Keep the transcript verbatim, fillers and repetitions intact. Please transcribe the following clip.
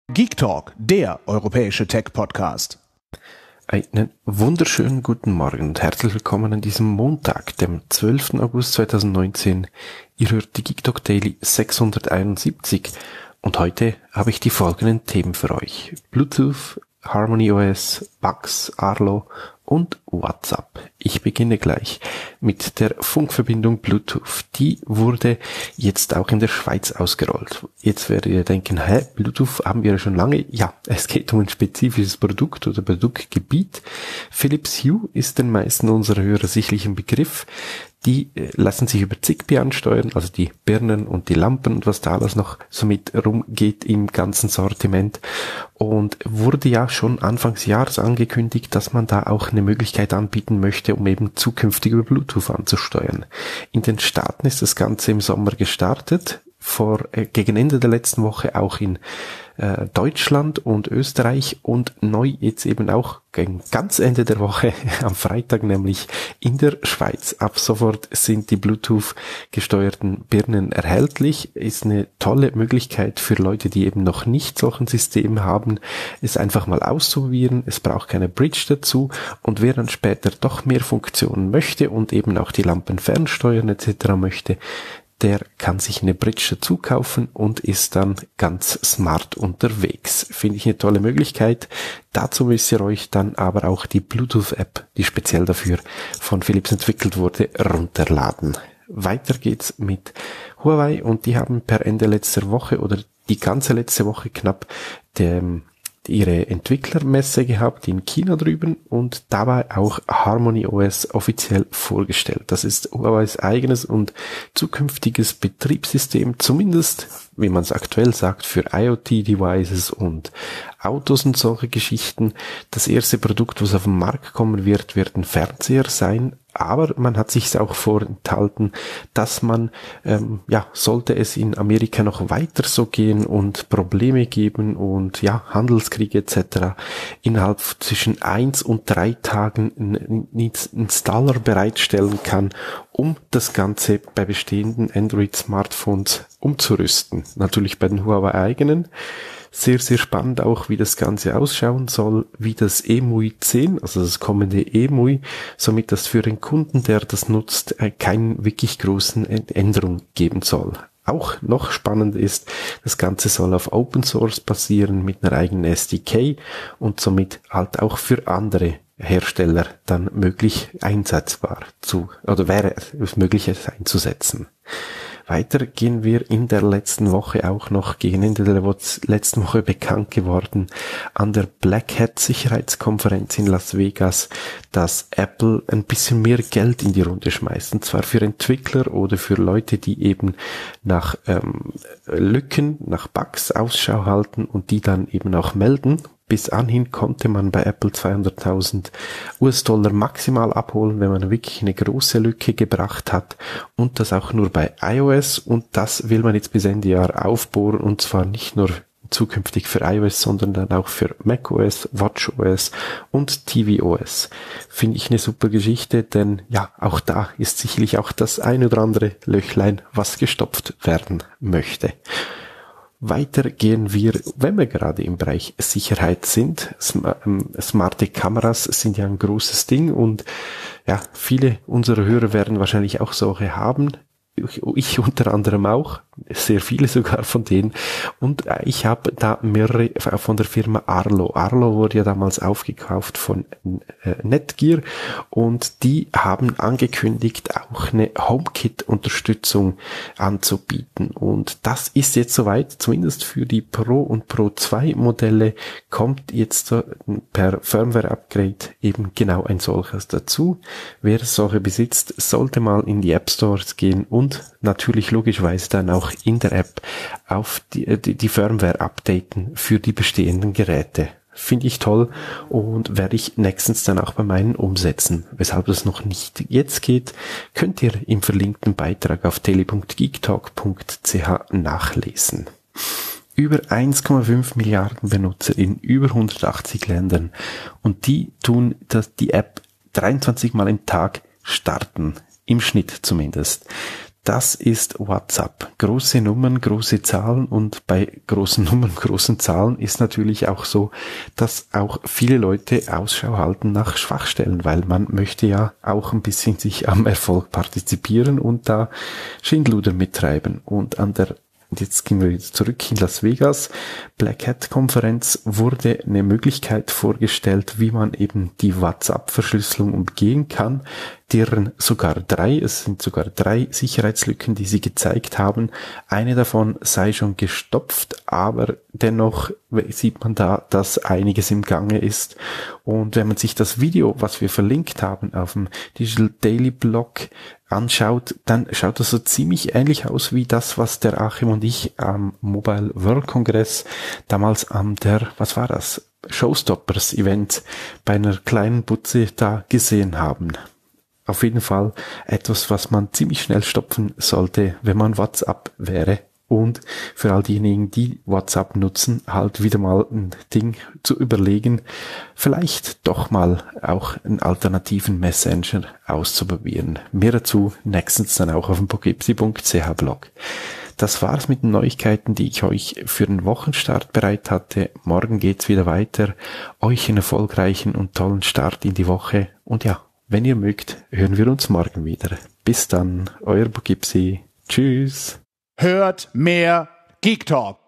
Geek Talk, der europäische Tech-Podcast. Einen wunderschönen guten Morgen und herzlich willkommen an diesem Montag, dem zwölften August zweitausendneunzehn. Ihr hört die Geek Talk Daily sechshunderteinundsiebzig und heute habe ich die folgenden Themen für euch. Bluetooth, HarmonyOS, Bugs, Arlo und WhatsApp. Ich beginne gleich mit der Funkverbindung Bluetooth. Die wurde jetzt auch in der Schweiz ausgerollt. Jetzt werdet ihr denken, hä, Bluetooth haben wir ja schon lange. Ja, es geht um ein spezifisches Produkt oder Produktgebiet. Philips Hue ist den meisten unserer Hörer sicherlich ein Begriff. Die lassen sich über Zigbee ansteuern, also die Birnen und die Lampen und was da alles noch so mit rumgeht im ganzen Sortiment. Und wurde ja schon Anfangs Jahres angekündigt, dass man da auch eine Möglichkeit anbieten möchte, um eben zukünftig über Bluetooth anzusteuern. In den Staaten ist das Ganze im Sommer gestartet, vor äh, gegen Ende der letzten Woche auch in äh, Deutschland und Österreich und neu jetzt eben auch gegen ganz Ende der Woche, am Freitag nämlich in der Schweiz. Ab sofort sind die Bluetooth gesteuerten Birnen erhältlich. Ist eine tolle Möglichkeit für Leute, die eben noch nicht solchen System haben, es einfach mal auszuprobieren. Es braucht keine Bridge dazu und wer dann später doch mehr Funktionen möchte und eben auch die Lampen fernsteuern et cetera möchte, der kann sich eine Bridge dazu kaufen und ist dann ganz smart unterwegs. Finde ich eine tolle Möglichkeit. Dazu müsst ihr euch dann aber auch die Bluetooth-App, die speziell dafür von Philips entwickelt wurde, runterladen. Weiter geht's mit Huawei und die haben per Ende letzter Woche oder die ganze letzte Woche knapp dem ihre Entwicklermesse gehabt in China drüben und dabei auch HarmonyOS offiziell vorgestellt. Das ist Huawei's eigenes und zukünftiges Betriebssystem, zumindest, wie man es aktuell sagt, für IoT-Devices und Autos und solche Geschichten. Das erste Produkt, was auf den Markt kommen wird, wird ein Fernseher sein, aber man hat sich auch vorenthalten, dass man, ähm, ja, sollte es in Amerika noch weiter so gehen und Probleme geben und ja, Handelskriege et cetera, innerhalb zwischen eins und drei Tagen einen Installer bereitstellen kann, um das Ganze bei bestehenden Android-Smartphones umzurüsten. Natürlich bei den Huawei eigenen. Sehr, sehr spannend auch, wie das Ganze ausschauen soll, wie das E M U I zehn, also das kommende E M U I, somit das für den Kunden, der das nutzt, keinen wirklich großen Änderung geben soll. Auch noch spannend ist, das Ganze soll auf Open Source basieren mit einer eigenen S D K und somit halt auch für andere Hersteller dann möglich einsetzbar zu, oder wäre es möglich, es einzusetzen. Weiter gehen wir in der letzten Woche auch noch gegen Ende der letzten Woche bekannt geworden an der Black Hat Sicherheitskonferenz in Las Vegas, dass Apple ein bisschen mehr Geld in die Runde schmeißt, und zwar für Entwickler oder für Leute, die eben nach ähm, Lücken, nach Bugs Ausschau halten und die dann eben auch melden. Bis anhin konnte man bei Apple zweihunderttausend US-Dollar maximal abholen, wenn man wirklich eine große Lücke gebracht hat, und das auch nur bei iOS, und das will man jetzt bis Ende Jahr aufbohren, und zwar nicht nur zukünftig für iOS, sondern dann auch für macOS, watchOS und tvOS. Finde ich eine super Geschichte, denn ja, auch da ist sicherlich auch das ein oder andere Löchlein, was gestopft werden möchte. Weiter gehen wir, wenn wir gerade im Bereich Sicherheit sind. Smarte Kameras sind ja ein großes Ding und ja, viele unserer Hörer werden wahrscheinlich auch solche haben. Ich, ich unter anderem auch, sehr viele sogar von denen. Und ich habe da mehrere von der Firma Arlo. Arlo wurde ja damals aufgekauft von äh, Netgear und die haben angekündigt, auch eine HomeKit-Unterstützung anzubieten. Und das ist jetzt soweit, zumindest für die Pro und Pro zwei Modelle kommt jetzt per Firmware-Upgrade eben genau ein solches dazu. Wer solche besitzt, sollte mal in die App Stores gehen und Und natürlich logischerweise dann auch in der App auf die, die, die Firmware updaten für die bestehenden Geräte. Finde ich toll und werde ich nächstens dann auch bei meinen umsetzen. Weshalb das noch nicht jetzt geht, könnt ihr im verlinkten Beitrag auf daily punkt geektalk punkt c h nachlesen. Über eins Komma fünf Milliarden Benutzer in über hundertachtzig Ländern und die tun das, die App dreiundzwanzig Mal im Tag starten. Im Schnitt zumindest. das ist WhatsApp. Große Nummern, große Zahlen, und bei großen Nummern, großen Zahlen ist natürlich auch so, dass auch viele Leute Ausschau halten nach Schwachstellen, weil man möchte ja auch ein bisschen sich am Erfolg partizipieren und da Schindluder mittreiben. Und an der Und jetzt gehen wir wieder zurück in Las Vegas. Black Hat Konferenz wurde eine Möglichkeit vorgestellt, wie man eben die WhatsApp-Verschlüsselung umgehen kann, deren sogar drei, es sind sogar drei Sicherheitslücken, die sie gezeigt haben. Eine davon sei schon gestopft, aber dennoch sieht man da, dass einiges im Gange ist. Und wenn man sich das Video, was wir verlinkt haben auf dem Digital Daily Blog, anschaut, dann schaut das so ziemlich ähnlich aus wie das, was der Achim und ich am Mobile World Congress damals am der, was war das, Showstoppers Event bei einer kleinen Butze da gesehen haben. Auf jeden Fall etwas, was man ziemlich schnell stopfen sollte, wenn man WhatsApp wäre. Und für all diejenigen, die WhatsApp nutzen, halt wieder mal ein Ding zu überlegen, vielleicht doch mal auch einen alternativen Messenger auszuprobieren. Mehr dazu nächstens dann auch auf dem pogipsi punkt c h Blog. Das war's mit den Neuigkeiten, die ich euch für den Wochenstart bereit hatte. Morgen geht's wieder weiter. Euch einen erfolgreichen und tollen Start in die Woche. Und ja, wenn ihr mögt, hören wir uns morgen wieder. Bis dann, euer Pogipsi. Tschüss. Hört mehr Geek Talk.